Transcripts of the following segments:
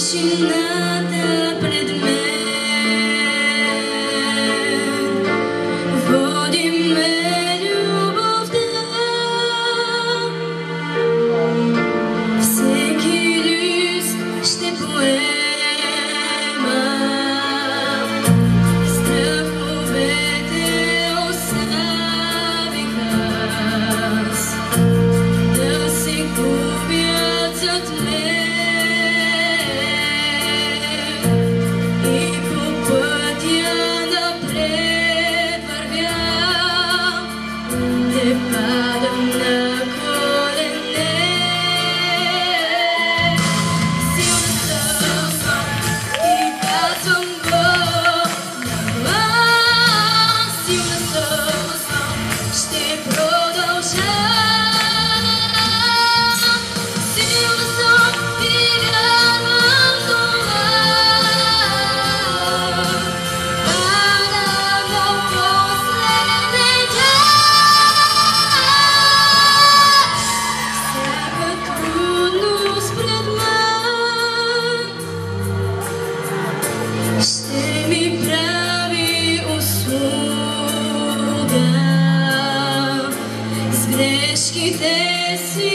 тишината пред мен, води ме любовта. Всеки лист ще поема, страховете оставих аз да се губят зад мен. Падам на колене. Силна съм и казвам го на глас. Силна съм, ще продължа. Силна съм и вярвам това. Падам на последен ще ми прави услуга, с грешките си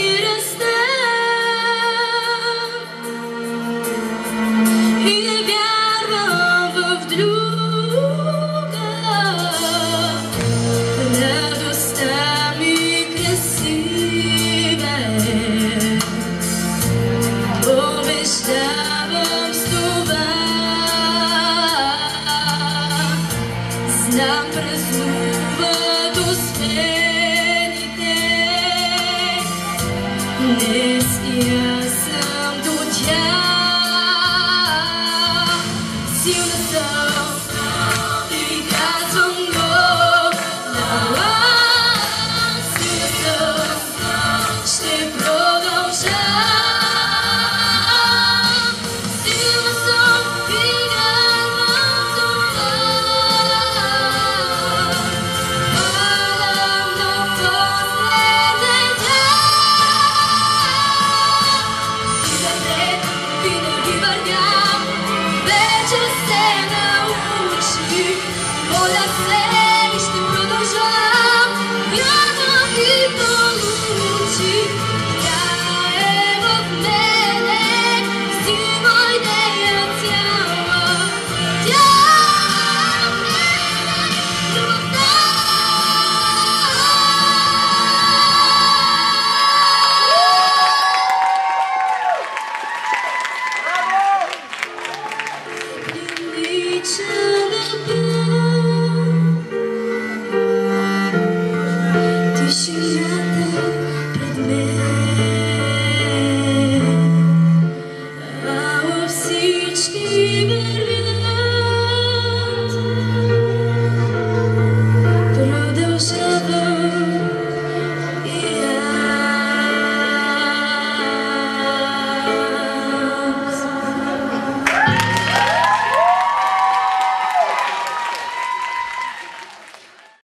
растам и не вярвам в друга. Радостта ми красива е, побеждава.